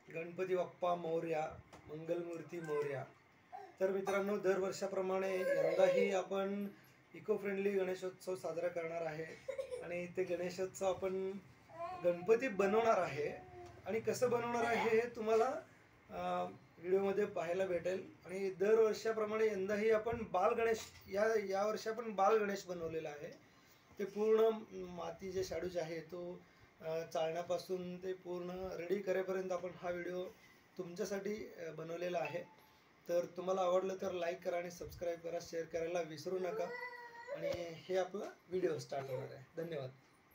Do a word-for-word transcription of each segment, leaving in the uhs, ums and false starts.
गणपती बाप्पा मोरया, मंगलमूर्ती मोरया। तर मित्रांनो, दरवर्षाप्रमाणे यंदाही आपण इको फ्रेंडली गणेशोत्सव साजरा करणार आहे आणि ते गणेशोत्सव आपण गणपती बनवणार आहे आणि कसं बनवणार आहे हे तुम्हाला व्हिडिओमध्ये पाहायला भेटेल। आणि दरवर्षाप्रमाणे यंदाही आपण बाल गणेश या या वर्षी आपण बाल गणेश बनवलेला आहे। ते पूर्ण मातीचे शाडूचे आहे तो चाळण्यापासून ते पूर्ण रेडी करेपर्यंत आपण हा व्हिडिओ तुमच्यासाठी बनवलेला आहे। तर तुम्हाला आवडलं तर लाईक करा आणि सबस्क्राईब करा, शेअर करायला विसरू नका। आणि हे आपला व्हिडिओ स्टार्ट होणार आहे। धन्यवाद।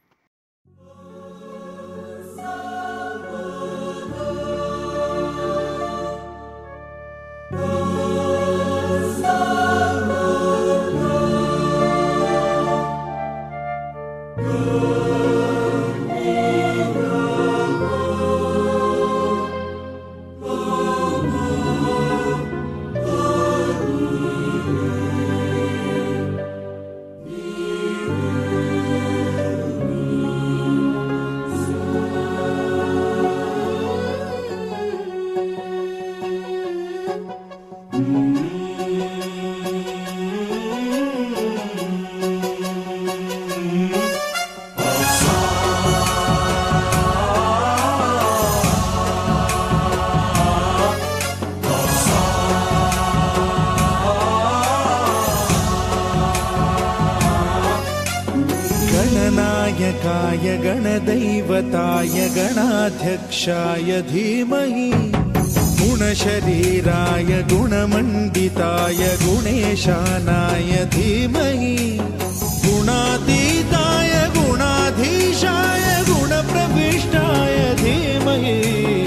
गणनायकाय गणदैवताय गणाध्यक्षाय धीमहि गुणशरीराय गुणमण्डिताय गुणेशानाय धीमहि गुणातीताय गुणाधीशाय गुणप्रविष्टाय धीमहि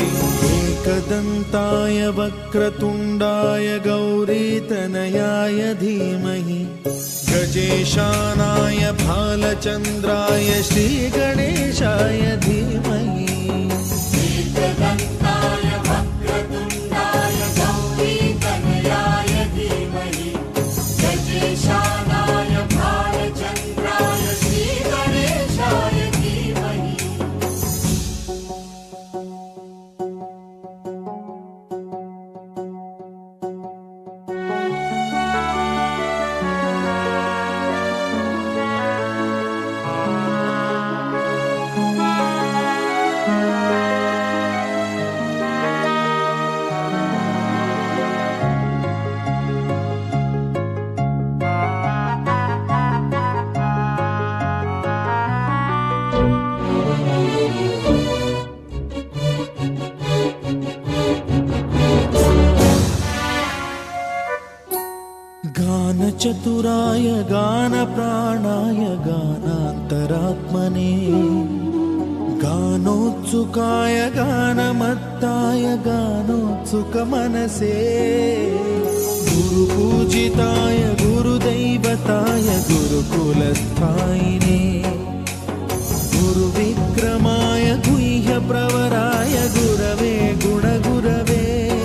एकदन्ताय वक्रतुण्डाय गौरीतनयाय धीमहि गजेशानाय भालचन्द्राय श्रीगणेशाय धीमहि एकदन्ताय वक्रतुण्डाय गौरीतनयाय धीमहि गजेशानाय भालचन्द्राय श्रीगणेशाय धीमहि। गानचतुराय गानप्राणाय गानान्तरात्मने गानोत्सुकाय गानमत्ताय गानोत्सुकमनसे गुरुपूजिताय गुरुदैवताय गुरुकुलस्थायिने गुरुविक्रमाय गुह्यप्रवराय गुरवे गुणगुरवे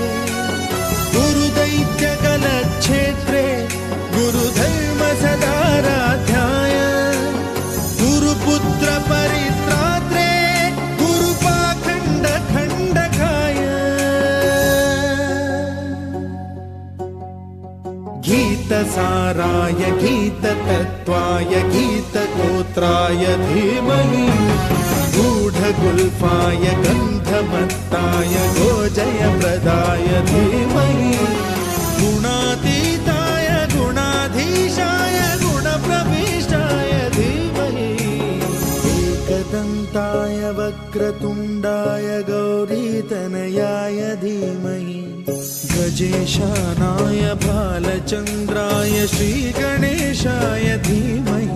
गुरुदैत्यकलक्षेत्रे गुरुधर्म सदाराध्याय गुरुपुत्र परित्रात्रे गुरुपाखण्ड खण्डकाय गीतसाराय गीततत्त्वाय गीतगोत्राय धीमहि गूढगुल्फाय गन्धमत्ताय गोजयप्रदाय धीमहि गुणातीताय गुणाधीशाय गुणप्रविष्टाय धीमहि एकदन्ताय वक्रतुण्डाय गौरीतनयाय धीमहि गजेशानाय भालचन्द्राय श्रीगणेशाय धीमहि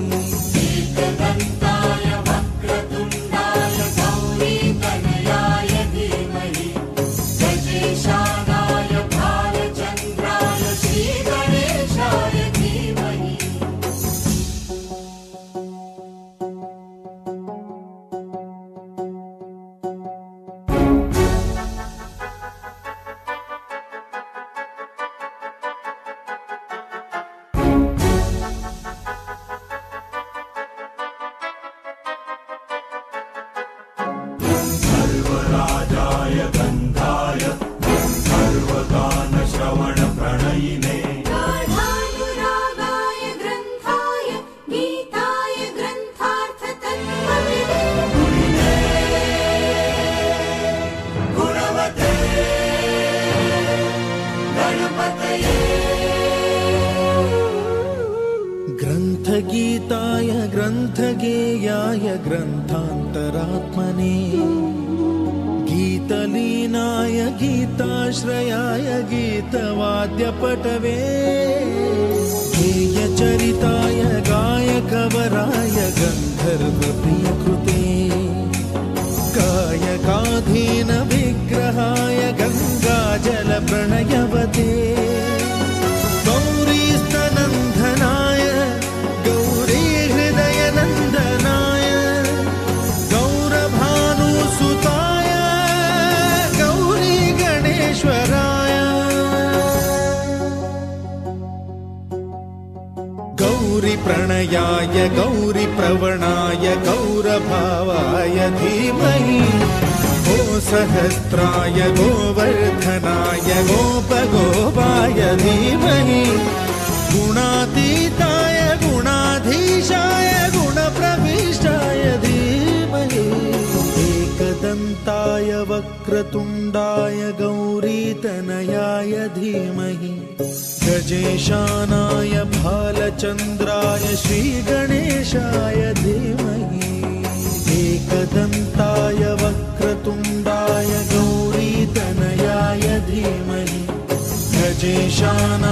एकदन्ताय वक्रतुण्डाय गौरीतनयाय धीमहि गजेशानाय भालचन्द्राय श्रीगणेशाय धीमहि। तीर्थान्तरात्मने गीतलीनाय गीताश्रयाय गीतवाद्यपटवे गेयचरिताय गायकवराय गन्धर्वप्रियकृते कायकाधीन विग्रहाय गङ्गाजलप्रणयवते गौरीस्तनन्दनाय गौरीहृदयनन्दनाय गौरभानुसुताय गौरी गणेश्वराय गौरीप्रणयाय गौरीप्रवणाय गौरभावाय धीमहि गो सहस्राय गोवर्धनाय गोपगोपाय धीमहि गुणातीताय गुणाधीशाय गुणप्रविष्टाय धीमहि एकदन्ताय वक्रतुण्डाय गौरीतनयाय धीमहि गजेशानाय भालचन्द्राय श्रीगणेशाय धीमहि एकदन्ताय वक्रतुण्डाय गौरीतनयाय धीमहि गजेशानाय